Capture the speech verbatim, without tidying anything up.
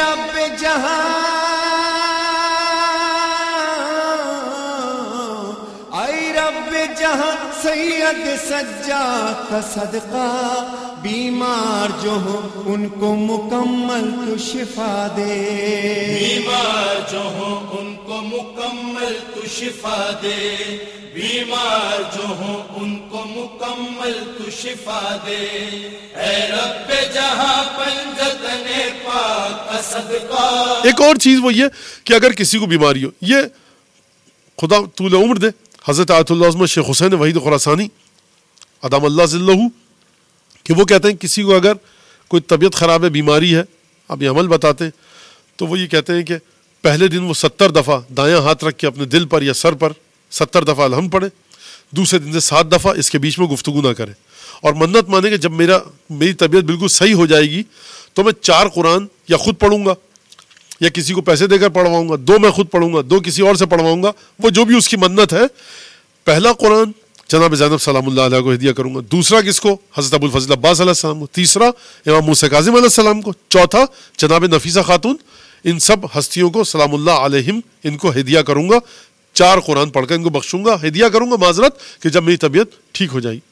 رب جہاں اے رب جہاں سید سجاد کا صدقہ بیمار جو ہو ان کو مکمل تو شفا دے بیمار جو ہو ان کو مکمل تو شفا دے بیمار جو ہو ان کو مکمل تو شفا دے اے رب جہاں پنجتن پاک کا صدقہ. ایک اور چیز وہ یہ کہ اگر کسی کو بیماری ہو، یہ خدا طول عمر دے، حضرت آیت اللہ عظمت شیخ حسین وحید خراسانی ادام اللہ ذلہ کہ وہ کہتے ہیں کسی کو اگر کوئی طبیعت خراب ہے، بیماری ہے، اب یہ عمل بتاتے ہیں، تو وہ یہ کہتے ہیں کہ پہلے دن وہ ستر دفعہ دایاں ہاتھ رکھ کے اپنے دل پر یا سر پر ستر دفعہ الحمد پڑھے، دوسرے دن سے سات دفعہ، اس کے بیچ میں گفتگو نہ کرے، اور منت مانے کہ جب میرا میری طبیعت بالکل صحیح ہو جائے گی تو میں چار قرآن یا خود پڑھوں گا یا کسی کو پیسے دے کر پڑھواؤں گا، دو میں خود پڑھوں گا، دو کسی اور سے پڑھواؤں گا، وہ جو بھی اس کی منت ہے. پہلا قرآن جناب زینب سلام اللہ علیہ کو ہدیہ کروں گا، دوسرا کس کو؟ حضرت ابو الفضل عباس علیہ السلام کو، تیسرا امام موسیٰ کاظم علیہ السلام کو، چوتھا جناب نفیسہ خاتون، ان سب ہستیوں کو سلام اللہ علیہم ان کو ہدیہ کروں گا، چار قرآن پڑھ کر ان کو بخشوں گا، ہدیہ کروں گا معذرت کہ جب میری طبیعت ٹھیک ہو جائے.